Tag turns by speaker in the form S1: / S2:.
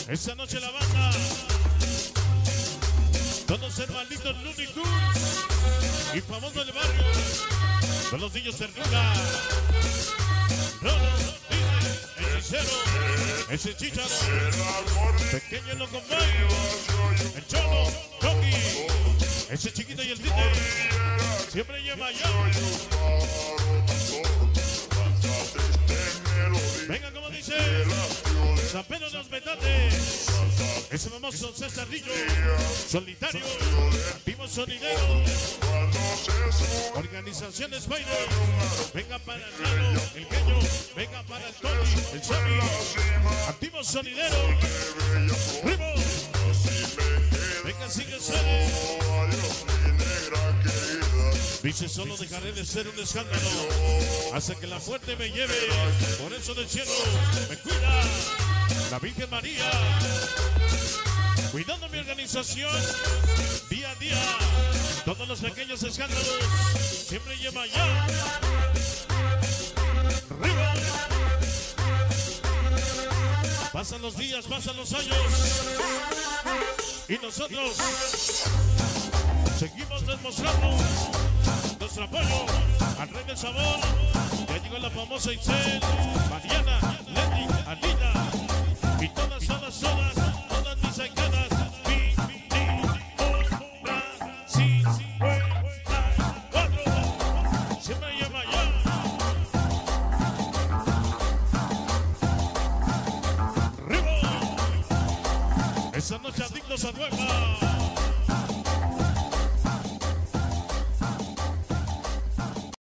S1: Esta noche la banda, todos hermanitos Looney Tunes y famosos del barrio, con los niños ternura, Rolo, el hechicero, ese Chícharo, pequeño loco Mike, el Cholo, Rocky, ese chiquito y el Tite, siempre lleva allá. Venga, como dice San Pedro de los Metates, ese famoso Cesarillo, solitario, vivo sonidero, organizaciones Spider, venga para el Nano, el Queño, venga para el Tony, el Sammy, activo sonidero, Rivo, venga, sigue, sale. Dice, solo dejaré de ser un escándalo hasta que la fuerte me lleve. Por eso del cielo me cuida la Virgen María, cuidando mi organización día a día. Todos los pequeños escándalos siempre lleva ya. Arriba. Pasan los días, pasan los años y nosotros seguimos demostrando nuestro apoyo al Rey del Sabor. Ya llegó la famosa Itzel, Mariana, Leti, Alina y todas mis aicadas. Siempre lleva ya. Arriba. Esa noche adictos a nueva.